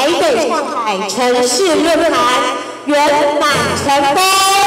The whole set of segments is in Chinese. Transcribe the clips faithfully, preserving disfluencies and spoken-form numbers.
台北上海城市论坛圆满成功。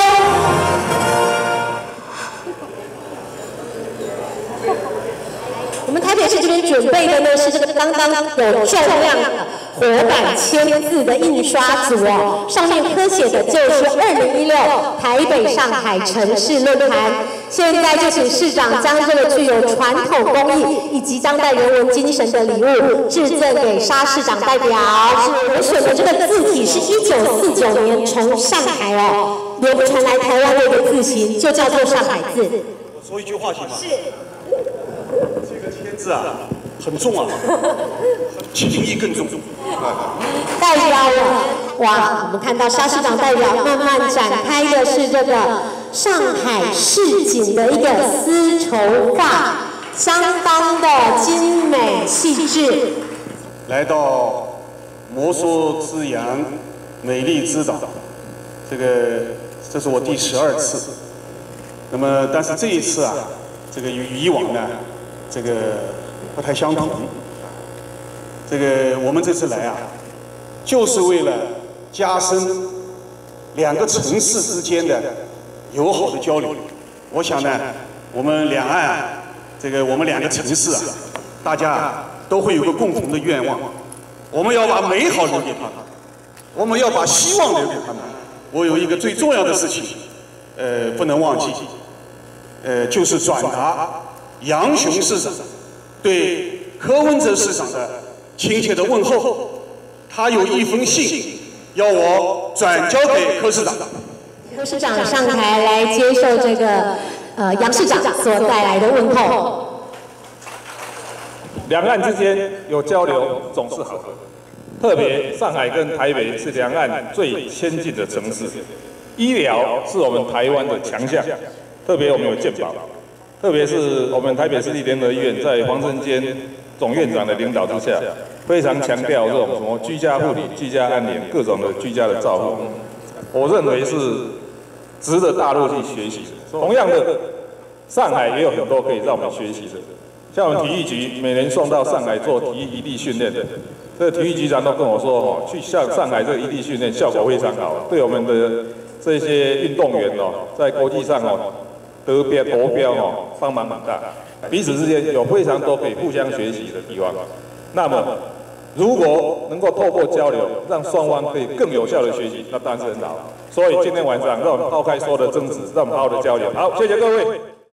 我们台北市这边准备的呢是这个刚刚有重量的活版签字的印刷组哦，上面刻写的就是二零一六台北上海城市论坛。现在就请市长将这个具有传统工艺以及当代人文精神的礼物致赠给沙市长代表。我选的这个字体是一九四九年从上海哦流传来台湾的一个字形，就叫做上海字。 我说一句话行吗？ 是。 这个签字啊，很重啊，情谊更重。 代表了哇，我们看到沙市长代表慢慢展开的是这个上海市井的一个丝绸画，相当的精美细致。 来到摩挲之阳，美丽之岛，这个这是我第十二次。那么，但是这一次啊，这个与以往呢，这个不太相同。这个我们这次来啊，就是为了加深两个城市之间的友好的交流。我想呢，我们两岸这个我们两个城市啊，大家都会有个共同的愿望，我们要把美好留给他们，我们要把希望留给他们。我有一个最重要的事情，呃，不能忘记，呃，就是转达杨雄市长对柯文哲市长的亲切的问候。他有一封信要我转交给柯市长。 柯市长上台来接受这个呃杨市长所带来的问候。 两岸之间有交流总是好的，特别上海跟台北是两岸最先进的城市，医疗是我们台湾的强项，特别我们有健保，特别是我们台北市立联合医院在黄正坚总院长的领导之下，非常强调这种什么居家护理、居家安宁、各种的居家的照护，我认为是值得大陆去学习的。同样的，上海也有很多可以让我们学习的，像我们体育局每年送到上海做体育移地训练的，这个体育局长都跟我说，哦，去向上海这个移地训练效果非常好，对我们的这些运动员哦，在国际上哦得标夺标哦，帮忙很大。彼此之间有非常多可以互相学习的地方。那么，如果能够透过交流，让双方可以更有效的学习，那当然是很好。所以今天晚上让我们抛开所有的争执，让我们好好的交流。好，谢谢各位。